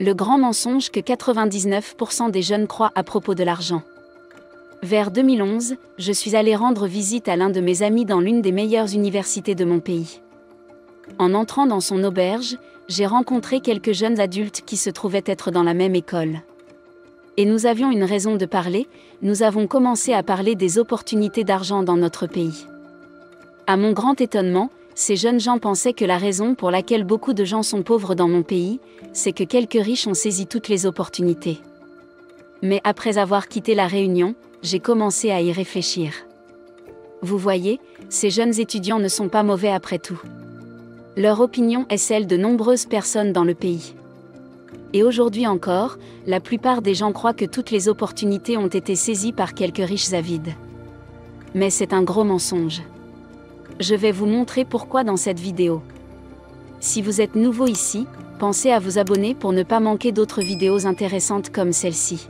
Le grand mensonge que 99% des jeunes croient à propos de l'argent. Vers 2011, je suis allé rendre visite à l'un de mes amis dans l'une des meilleures universités de mon pays. En entrant dans son auberge, j'ai rencontré quelques jeunes adultes qui se trouvaient être dans la même école. Et nous avions une raison de parler, nous avons commencé à parler des opportunités d'argent dans notre pays. À mon grand étonnement, ces jeunes gens pensaient que la raison pour laquelle beaucoup de gens sont pauvres dans mon pays, c'est que quelques riches ont saisi toutes les opportunités. Mais après avoir quitté la réunion, j'ai commencé à y réfléchir. Vous voyez, ces jeunes étudiants ne sont pas mauvais après tout. Leur opinion est celle de nombreuses personnes dans le pays. Et aujourd'hui encore, la plupart des gens croient que toutes les opportunités ont été saisies par quelques riches avides. Mais c'est un gros mensonge. Je vais vous montrer pourquoi dans cette vidéo. Si vous êtes nouveau ici, pensez à vous abonner pour ne pas manquer d'autres vidéos intéressantes comme celle-ci.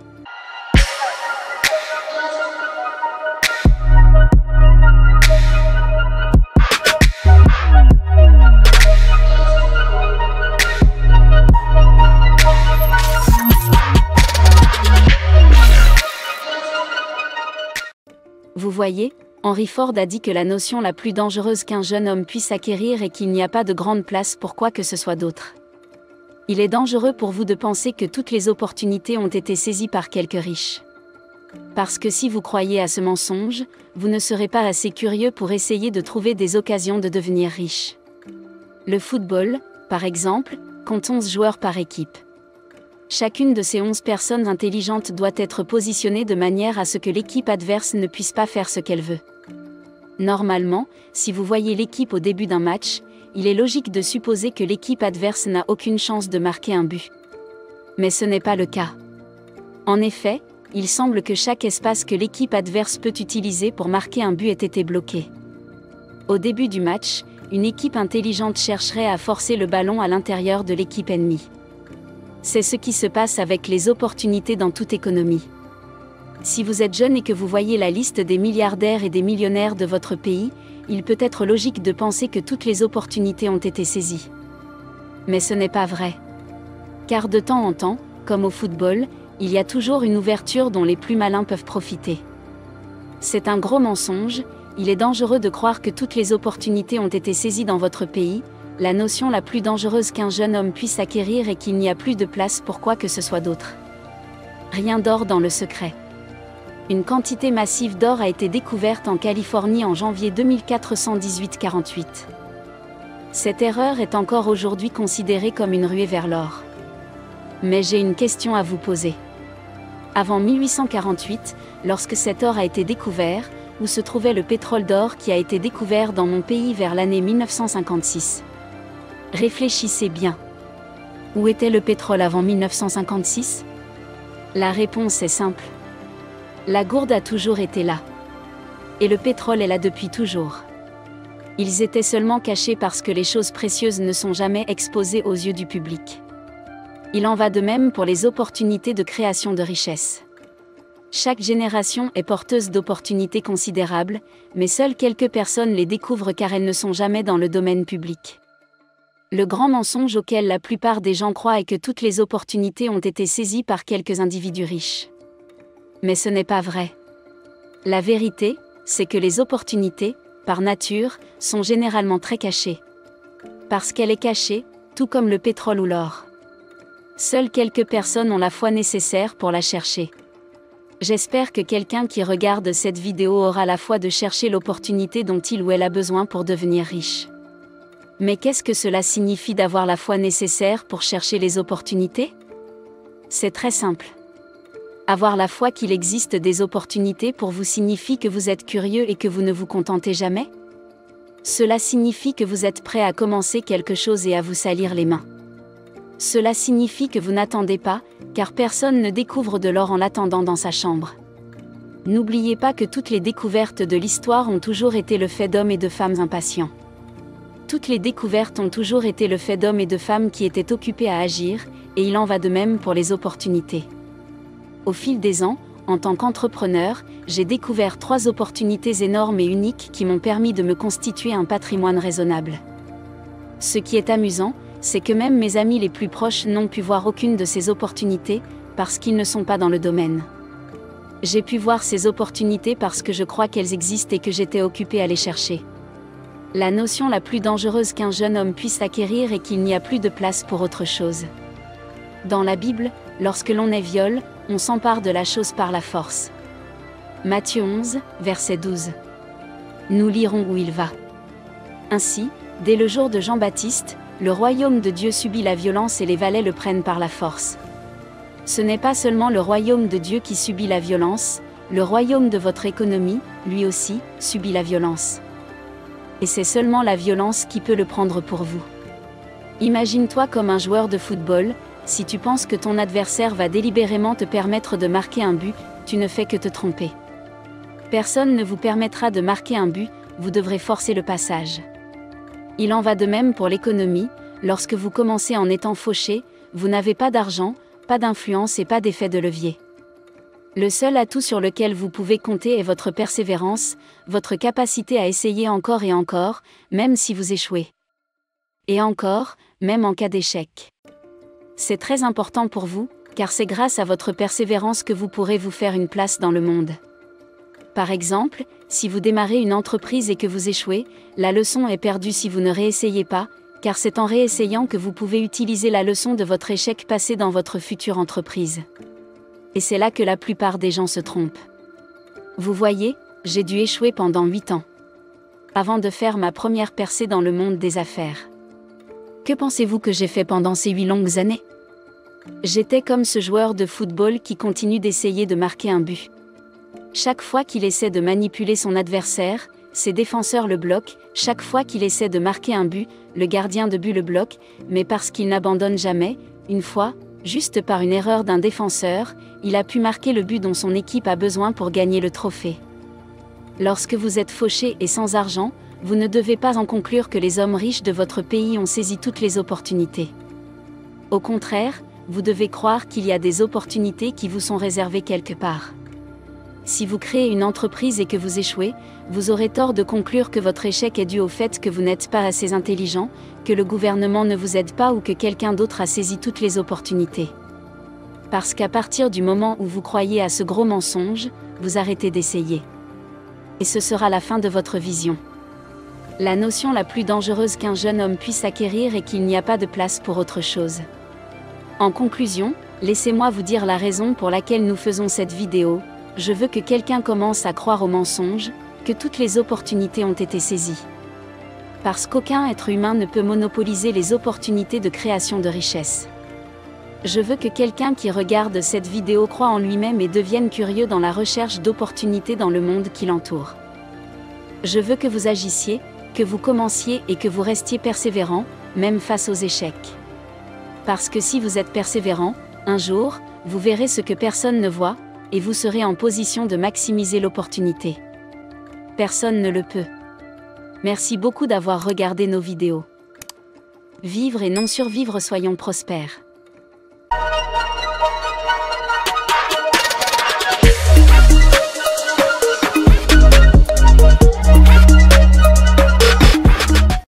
Vous voyez, Henry Ford a dit que la notion la plus dangereuse qu'un jeune homme puisse acquérir est qu'il n'y a pas de grande place pour quoi que ce soit d'autre. Il est dangereux pour vous de penser que toutes les opportunités ont été saisies par quelques riches. Parce que si vous croyez à ce mensonge, vous ne serez pas assez curieux pour essayer de trouver des occasions de devenir riche. Le football, par exemple, compte 11 joueurs par équipe. Chacune de ces 11 personnes intelligentes doit être positionnée de manière à ce que l'équipe adverse ne puisse pas faire ce qu'elle veut. Normalement, si vous voyez l'équipe au début d'un match, il est logique de supposer que l'équipe adverse n'a aucune chance de marquer un but. Mais ce n'est pas le cas. En effet, il semble que chaque espace que l'équipe adverse peut utiliser pour marquer un but ait été bloqué. Au début du match, une équipe intelligente chercherait à forcer le ballon à l'intérieur de l'équipe ennemie. C'est ce qui se passe avec les opportunités dans toute économie. Si vous êtes jeune et que vous voyez la liste des milliardaires et des millionnaires de votre pays, il peut être logique de penser que toutes les opportunités ont été saisies. Mais ce n'est pas vrai. Car de temps en temps, comme au football, il y a toujours une ouverture dont les plus malins peuvent profiter. C'est un gros mensonge, il est dangereux de croire que toutes les opportunités ont été saisies dans votre pays. La notion la plus dangereuse qu'un jeune homme puisse acquérir est qu'il n'y a plus de place pour quoi que ce soit d'autre. Rien d'or dans le secret. Une quantité massive d'or a été découverte en Californie en janvier 2418-48. Cette erreur est encore aujourd'hui considérée comme une ruée vers l'or. Mais j'ai une question à vous poser. Avant 1848, lorsque cet or a été découvert, où se trouvait le pétrole d'or qui a été découvert dans mon pays vers l'année 1956? Réfléchissez bien. Où était le pétrole avant 1956? La réponse est simple. La gourde a toujours été là. Et le pétrole est là depuis toujours. Ils étaient seulement cachés parce que les choses précieuses ne sont jamais exposées aux yeux du public. Il en va de même pour les opportunités de création de richesse. Chaque génération est porteuse d'opportunités considérables, mais seules quelques personnes les découvrent car elles ne sont jamais dans le domaine public. Le grand mensonge auquel la plupart des gens croient est que toutes les opportunités ont été saisies par quelques individus riches. Mais ce n'est pas vrai. La vérité, c'est que les opportunités, par nature, sont généralement très cachées. Parce qu'elle est cachée, tout comme le pétrole ou l'or. Seules quelques personnes ont la foi nécessaire pour la chercher. J'espère que quelqu'un qui regarde cette vidéo aura la foi de chercher l'opportunité dont il ou elle a besoin pour devenir riche. Mais qu'est-ce que cela signifie d'avoir la foi nécessaire pour chercher les opportunités? C'est très simple. Avoir la foi qu'il existe des opportunités pour vous signifie que vous êtes curieux et que vous ne vous contentez jamais? Cela signifie que vous êtes prêt à commencer quelque chose et à vous salir les mains. Cela signifie que vous n'attendez pas, car personne ne découvre de l'or en l'attendant dans sa chambre. N'oubliez pas que toutes les découvertes de l'histoire ont toujours été le fait d'hommes et de femmes impatients. Toutes les découvertes ont toujours été le fait d'hommes et de femmes qui étaient occupés à agir, et il en va de même pour les opportunités. Au fil des ans, en tant qu'entrepreneur, j'ai découvert 3 opportunités énormes et uniques qui m'ont permis de me constituer un patrimoine raisonnable. Ce qui est amusant, c'est que même mes amis les plus proches n'ont pu voir aucune de ces opportunités, parce qu'ils ne sont pas dans le domaine. J'ai pu voir ces opportunités parce que je crois qu'elles existent et que j'étais occupée à les chercher. La notion la plus dangereuse qu'un jeune homme puisse acquérir est qu'il n'y a plus de place pour autre chose. Dans la Bible, lorsque l'on est viol, on s'empare de la chose par la force. Matthieu 11, verset 12. Nous lirons où il va. Ainsi, dès le jour de Jean-Baptiste, le royaume de Dieu subit la violence et les valets le prennent par la force. Ce n'est pas seulement le royaume de Dieu qui subit la violence, le royaume de votre économie, lui aussi, subit la violence. Et c'est seulement la violence qui peut le prendre pour vous. Imagine-toi comme un joueur de football, si tu penses que ton adversaire va délibérément te permettre de marquer un but, tu ne fais que te tromper. Personne ne vous permettra de marquer un but, vous devrez forcer le passage. Il en va de même pour l'économie, lorsque vous commencez en étant fauché, vous n'avez pas d'argent, pas d'influence et pas d'effet de levier. Le seul atout sur lequel vous pouvez compter est votre persévérance, votre capacité à essayer encore et encore, même si vous échouez. Et encore, même en cas d'échec. C'est très important pour vous, car c'est grâce à votre persévérance que vous pourrez vous faire une place dans le monde. Par exemple, si vous démarrez une entreprise et que vous échouez, la leçon est perdue si vous ne réessayez pas, car c'est en réessayant que vous pouvez utiliser la leçon de votre échec passé dans votre future entreprise. Et c'est là que la plupart des gens se trompent. Vous voyez, j'ai dû échouer pendant 8 ans. Avant de faire ma première percée dans le monde des affaires. Que pensez-vous que j'ai fait pendant ces 8 longues années? J'étais comme ce joueur de football qui continue d'essayer de marquer un but. Chaque fois qu'il essaie de manipuler son adversaire, ses défenseurs le bloquent, chaque fois qu'il essaie de marquer un but, le gardien de but le bloque, mais parce qu'il n'abandonne jamais, une fois, juste par une erreur d'un défenseur, il a pu marquer le but dont son équipe a besoin pour gagner le trophée. Lorsque vous êtes fauché et sans argent, vous ne devez pas en conclure que les hommes riches de votre pays ont saisi toutes les opportunités. Au contraire, vous devez croire qu'il y a des opportunités qui vous sont réservées quelque part. Si vous créez une entreprise et que vous échouez, vous aurez tort de conclure que votre échec est dû au fait que vous n'êtes pas assez intelligent, que le gouvernement ne vous aide pas ou que quelqu'un d'autre a saisi toutes les opportunités. Parce qu'à partir du moment où vous croyez à ce gros mensonge, vous arrêtez d'essayer. Et ce sera la fin de votre vision. La notion la plus dangereuse qu'un jeune homme puisse acquérir est qu'il n'y a pas de place pour autre chose. En conclusion, laissez-moi vous dire la raison pour laquelle nous faisons cette vidéo. Je veux que quelqu'un commence à croire aux mensonges, que toutes les opportunités ont été saisies. Parce qu'aucun être humain ne peut monopoliser les opportunités de création de richesse. Je veux que quelqu'un qui regarde cette vidéo croie en lui-même et devienne curieux dans la recherche d'opportunités dans le monde qui l'entoure. Je veux que vous agissiez, que vous commenciez et que vous restiez persévérant, même face aux échecs. Parce que si vous êtes persévérant, un jour, vous verrez ce que personne ne voit, et vous serez en position de maximiser l'opportunité. Personne ne le peut. Merci beaucoup d'avoir regardé nos vidéos. Vivre et non survivre, soyons prospères.